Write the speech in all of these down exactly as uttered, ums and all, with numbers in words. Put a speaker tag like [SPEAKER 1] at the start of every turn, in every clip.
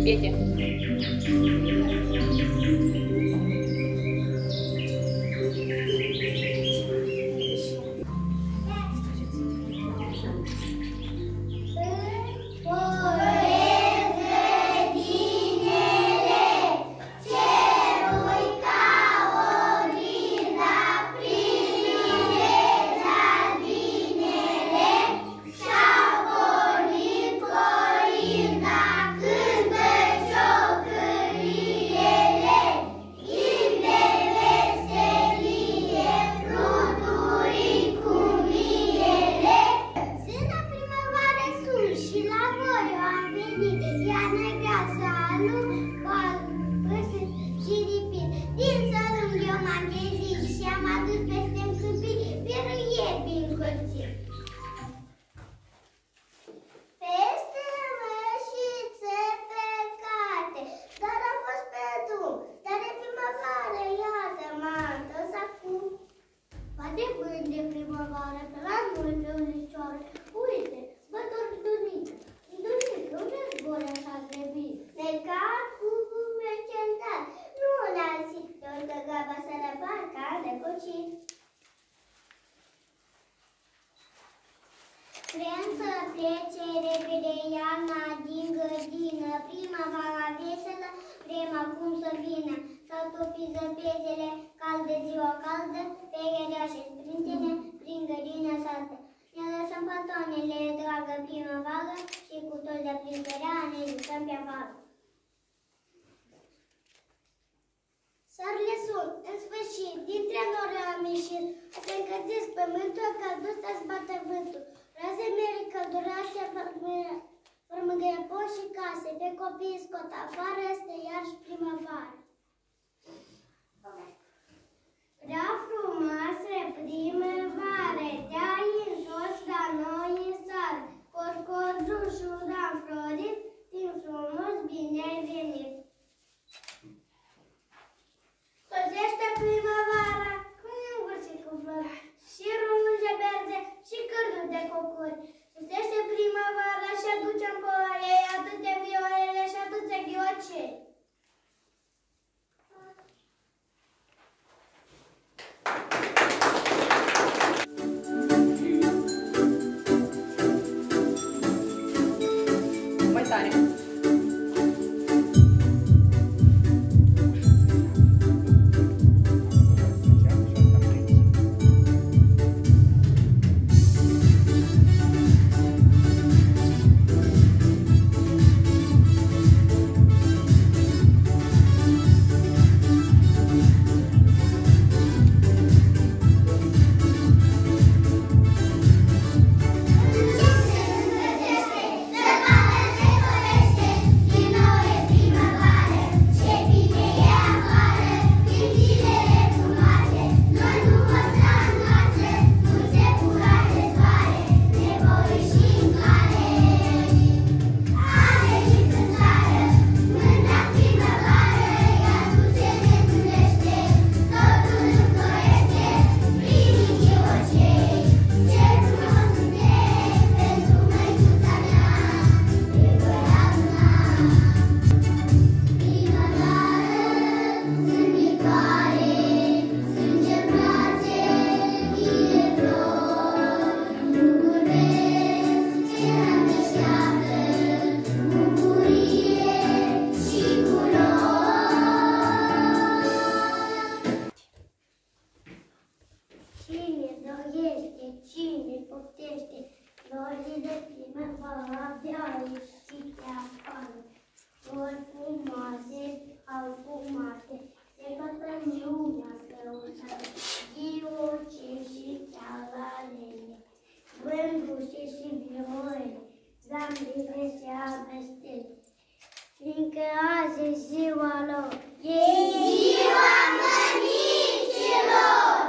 [SPEAKER 1] Bete.
[SPEAKER 2] Vrem să plece repede iarna din grădină, primăvara veselă, vrem acum să vină. S-au topit zăpezele, caldă ziua caldă, perereașe sprântene, prin grădină saltă. Ne lăsăm patoanele, dragă primăvară, și cu toți de prin sărea ne jucăm pe afară. Soarele sunt, în sfârșit, dintre nori am ieșit, să încălzesc pământul, ca dus să-ți bată vântul. Raze mele călduroase, formângăie poși și case, pe copii scot afară, este iarăși primăvară. Prea frumoasă primăvară, te-ai întors la noi în țară, corcodușul am florit, timp frumos, bine ai venit. Sosește primăvara, cum e învârșit cu flori, și rumânge berze, și cârduri de cocuri. Sosește primăvara și aduce în pola ei atâtea violele și atâția ghiocei.
[SPEAKER 1] Mai tare. Fiindcă azi e ziua lor. E ziua mămicilor!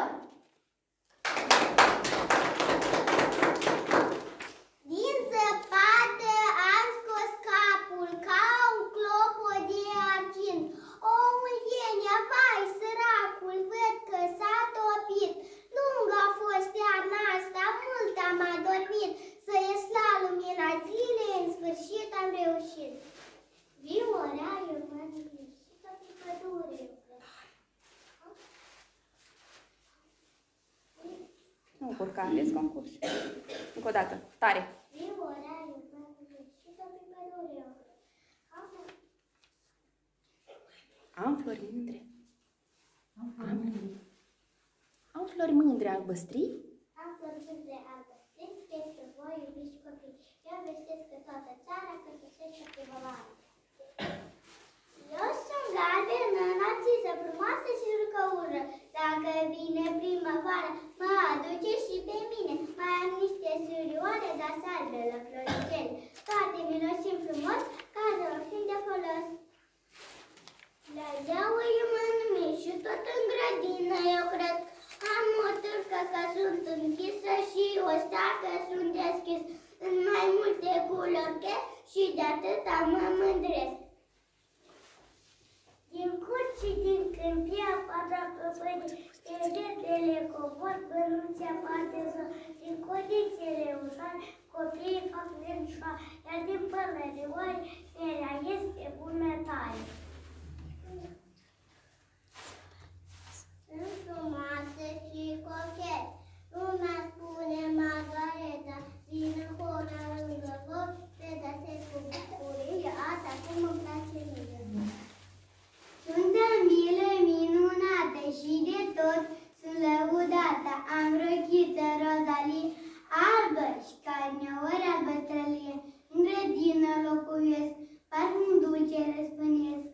[SPEAKER 1] Din zăpadă am scos capul ca un clopot de argint. O mulțenie, vai, săracul, văd că s-a topit. Lung a fost iarna asta, mult am adormit. Să ies la lumina zilei, în sfârșit am reușit. Viu
[SPEAKER 3] bucur că aveți concurs. Încă o dată, tare! Am flori mândre. Am, am flori mândre albăstrii?
[SPEAKER 2] Am flori mândre albăstrii, pentru voi, iubiți copii. Eu vestesc că toată țara căsăsește primăvară. Eu sunt galbenă, narcisă, frumoasă și jucăură. Dacă vine primăvară, mă aduce și pe mine. Mai am niște surioare, dar salbe la floricele. Toate mirosim frumos, ca de oricând de folos. La zeaua eu mă numesc și tot în grădină eu cred. Am o târcă că sunt închisă și o stea că sunt deschis. În mai multe culori și de atâta mă mândresc. Din curți și din câmpia patra căpării, peretele cobor, bănuția poate să, din codițele ușoare, copiii fac vânșoare, iar din părele ori, merea este bunătare. Sunt frumoasă și cochet, lumea spune Margareta, vin în hora lângă foc, te dasesc cu bucurie, asta cum îmi place mie. Sunt milă minunată și de tot sunt lăudată, am rochiță rozalie, albă și carneori albăstrălie, în grădină locuiesc, parfum dulce răspânesc.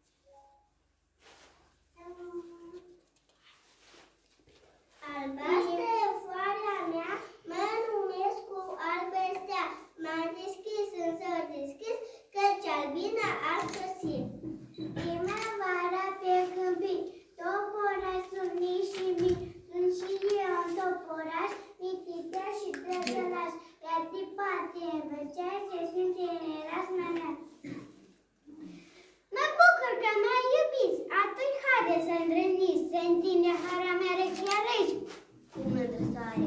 [SPEAKER 2] Albastră e floarea mea, mă numesc cu albă stea, m-am deschis însă deschis, căci albina a sosit. Primăvara pe câmpii, toporași sunt mii și mii, sunt și eu în toporaș, mititea și drăgălaș, iar tipate vârceai se simte în eraș mea. Mă bucur că mă iubiți, atunci haide să îndrăzniți, să întinde hara mea chiar aici, cu mândră soare.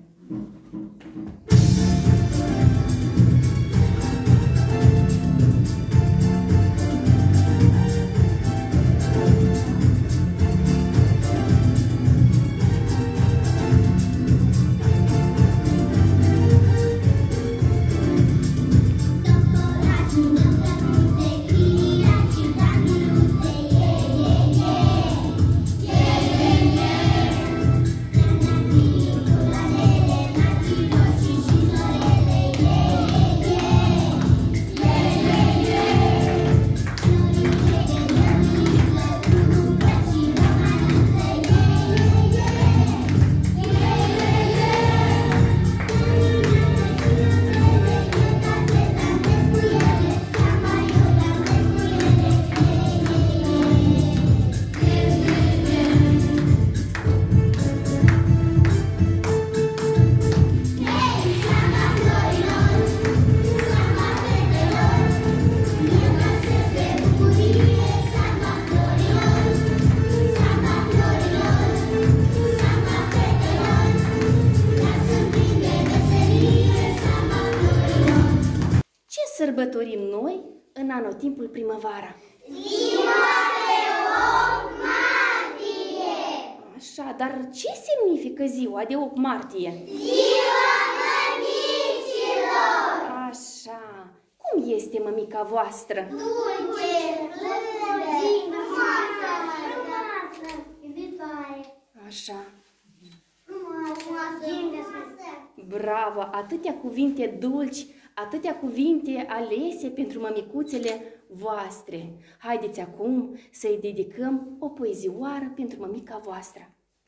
[SPEAKER 3] Sărbătorim noi în anotimpul primăvara?
[SPEAKER 2] Ziua de opt martie!
[SPEAKER 3] Așa, dar ce semnifică ziua de opt martie?
[SPEAKER 2] Ziua mămicilor!
[SPEAKER 3] Așa, cum este mămica voastră?
[SPEAKER 2] Dulce, plăcută, frumoasă, frumoasă, iubitoare.
[SPEAKER 3] Așa.
[SPEAKER 2] Frumoasă,
[SPEAKER 3] Bravo, atâtea cuvinte dulci, atâtea cuvinte alese pentru mămicuțele voastre. Haideți acum să-i dedicăm o poezioară pentru mămica voastră.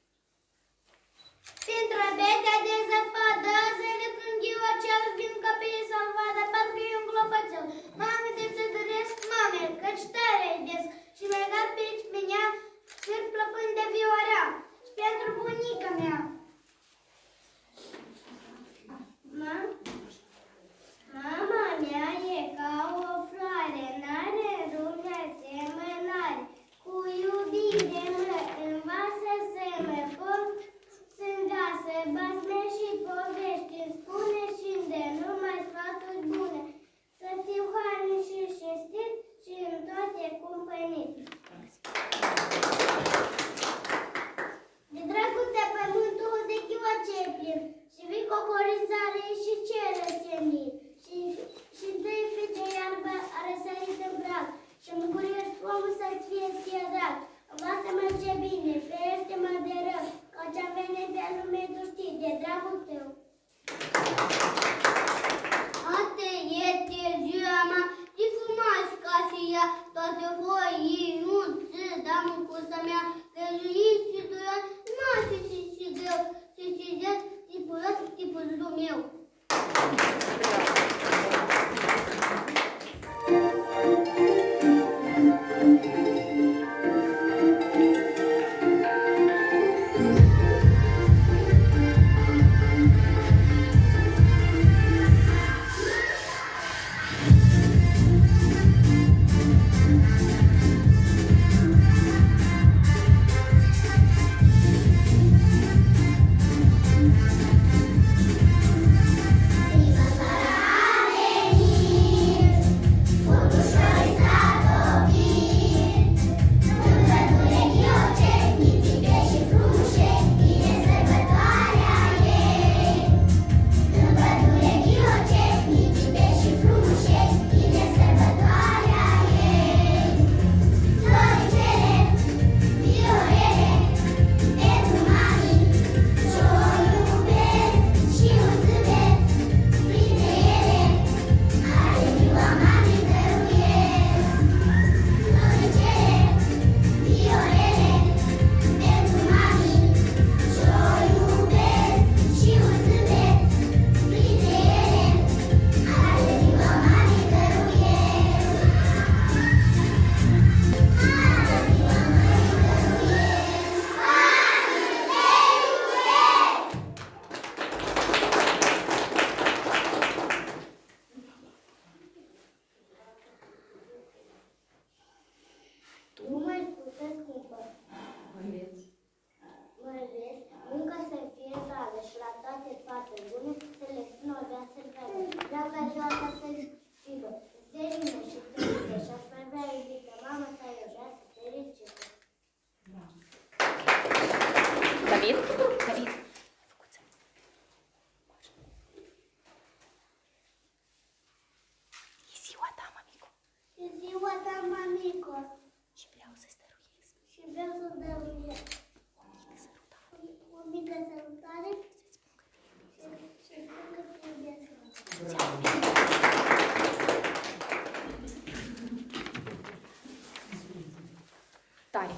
[SPEAKER 2] Pentru betea de zăpadă, să ne plâng eu acel vin copiii să-l vadă, parcă e un clopățel. M-am gândit să doresc mame, căci tare iubesc, și legat pe aici pe nea, fir plăpând de vioarea, și pentru bunica mea. Mama mea e ca o floare, n-are lume asemănare, cu iubire mă învață să mă port, sângasă, basme și povești, îmi spune și de numai sfaturi bune, să fiu harnic și cinstit, ea, toate voi, nu se dăm cu să mea, găluiți și durat, nu și și și greu, și și zes, tipul ăsta, tipul meu.
[SPEAKER 3] David? David? E ziua ta, mamico.
[SPEAKER 2] E ziua ta, mamico.
[SPEAKER 3] Și vreau să-ți dăruiesc.
[SPEAKER 2] Și vreau să-ți dăruiesc.
[SPEAKER 3] O mică sărutare.
[SPEAKER 2] O mică sărutare.
[SPEAKER 3] Să-ți spun că te iubesc.
[SPEAKER 2] Și spun că te iubesc.
[SPEAKER 3] Tare.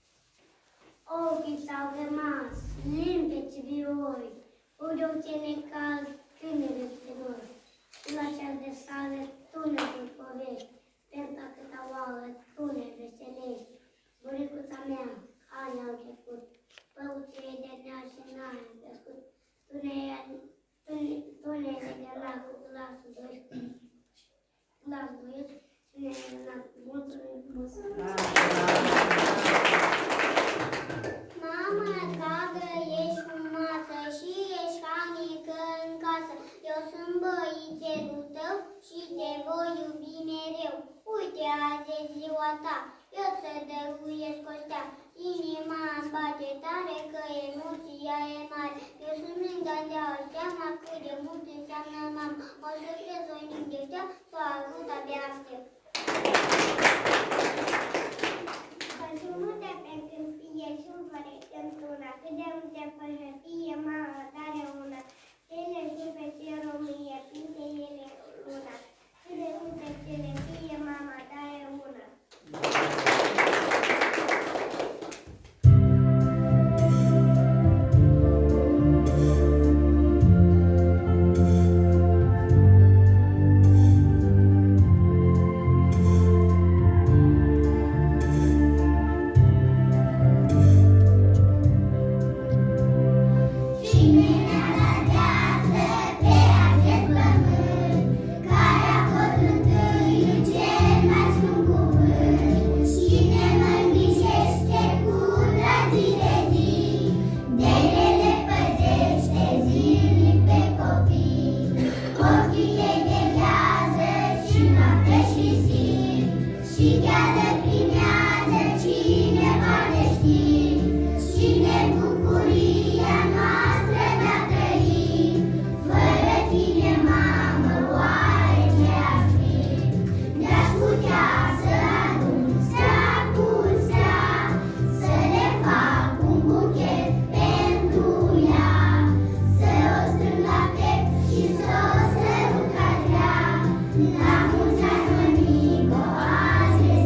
[SPEAKER 2] Ochii ți-au rămas limpezi vioi, ureau ce necaz tânăre de noi. La ceas de sală tu ne povești, pentru câta oală tu ne veselești. Bunicuța mea, ani au trecut, păuțile de nea și n-ai crescut. Tu ne-ai tu ne, tu ne legăna cu glasul doi, glasul doi și ne-ai legănat mulțumim frumos. Mama, dragă, ești frumoasă și ești hranică în casă. Eu sunt băițelul tău și te voi iubi mereu. Uite, azi e ziua ta, eu ți-o dăruiesc o stea. Inima îmi bate tare că emoția e mare. Eu sunt lângă de-au seama cât de mult înseamnă mama. O să crezi o nimic de stea, să o ajut abia aștept. Multe pentru fie și un fără într-una, cât de multe fără fie, mama, tare una, cele și pe cerul mie, printre ele luna, cât de multe cele fie, mama, tare una. La mulți ani, mămico, azi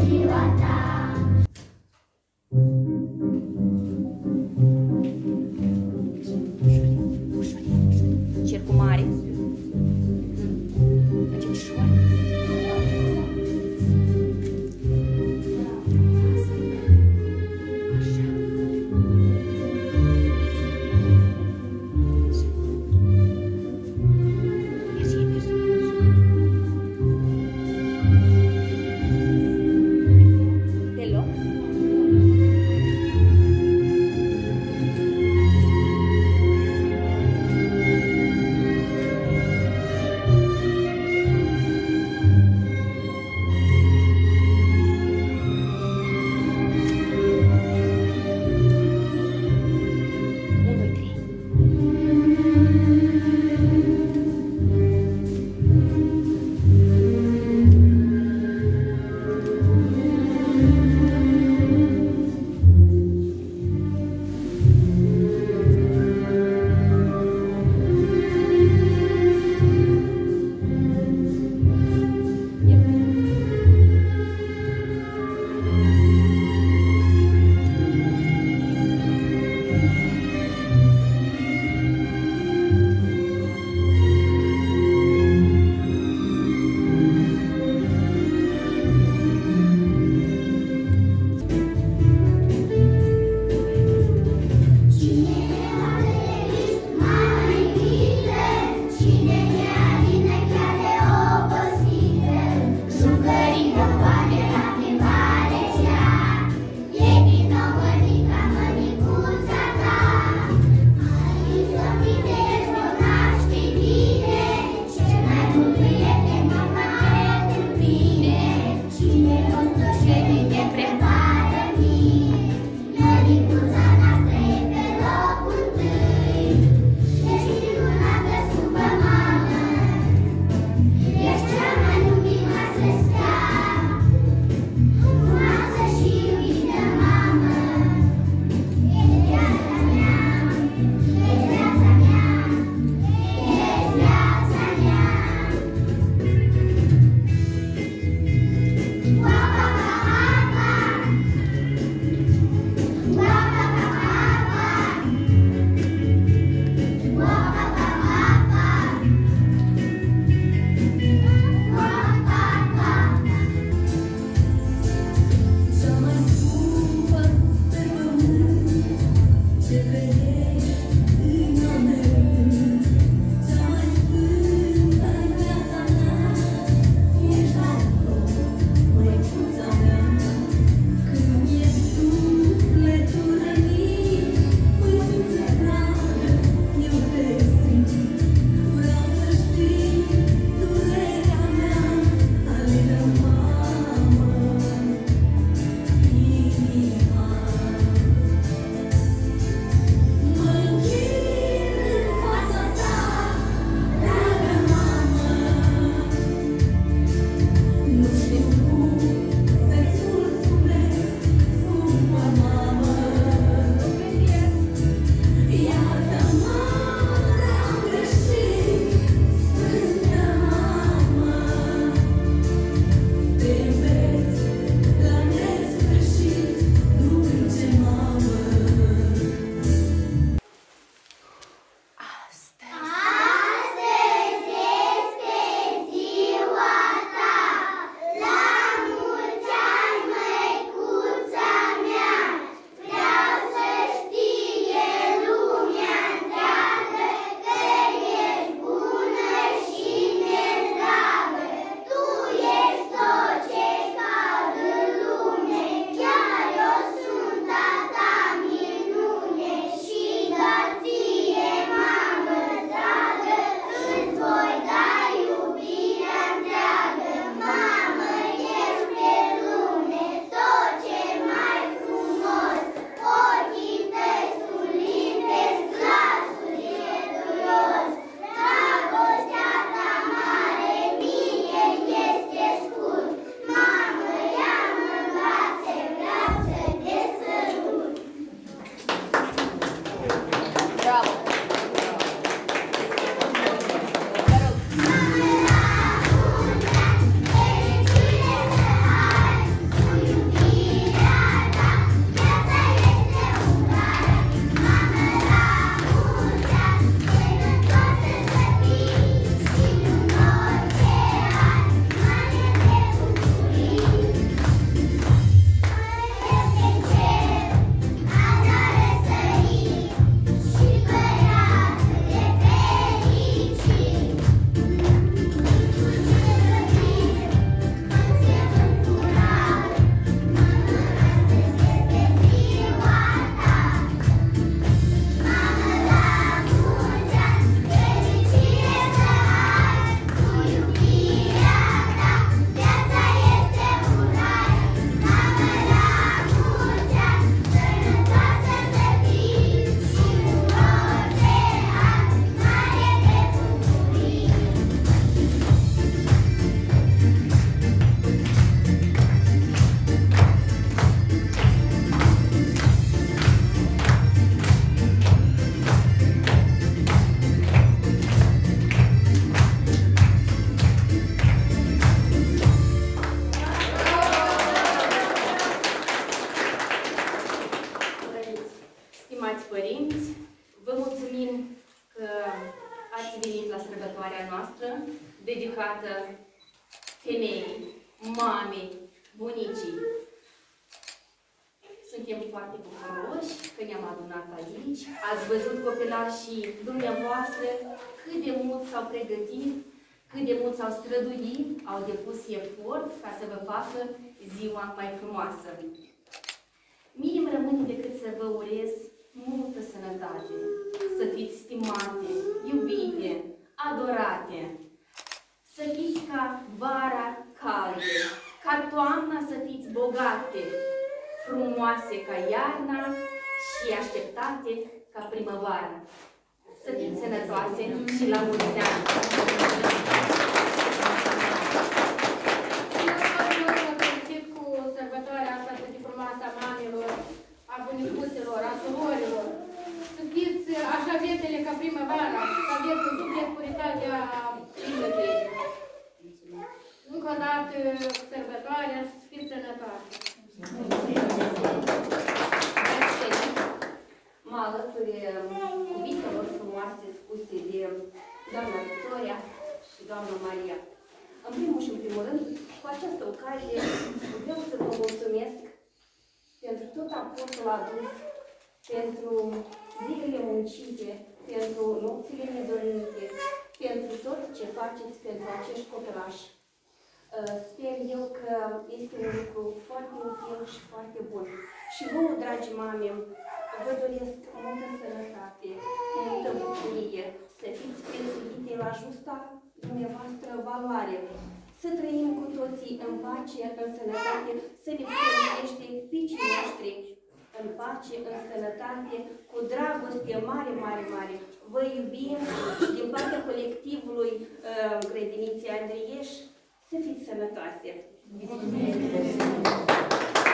[SPEAKER 3] dedicată femeii, mamei, bunicii. Suntem foarte bucuroși că ne-am adunat aici. Ați văzut copilașii dumneavoastră cât de mult s-au pregătit, cât de mult s-au străduit, au depus efort ca să vă facă ziua mai frumoasă. Mie îmi rămâne decât să vă urez multă sănătate, să fiți stimate, iubite, adorate, să fiți ca vara calde, ca toamna să fiți bogate, frumoase ca iarna și așteptate ca primăvara. Să fiți sănătoase și la mulți ani!
[SPEAKER 4] Cu sărbătoarea asta atât de frumoasă a mamelor, a bunicuților, a surorilor, să fiți așa vesele ca primăvara, să aveți în suflet puritatea inelei. Încă o dată sărbătoarea și să fiți sănătoase.
[SPEAKER 5] Mă alături cuvintelor frumoase spuse de doamna Victoria și doamna Maria. În primul și în primul rând, cu această ocazie, vreau să vă mulțumesc pentru tot aportul adus, pentru zilele muncite, pentru nopțile nedormite, pentru tot ce faceți pentru acești copilași. Sper eu că este un lucru foarte util și foarte bun. Și vouă, dragi mame, vă doresc multă sănătate, multă bucurie, să fiți prețuite la justa dumneavoastră valoare, să trăim cu toții în pace, în sănătate, să ne putem crește picii noștri în pace, în sănătate, cu dragoste mare, mare, mare. Vă iubim și din partea colectivului uh, Grădiniței Andrieș, să fiți sănătoase! Mulțumesc!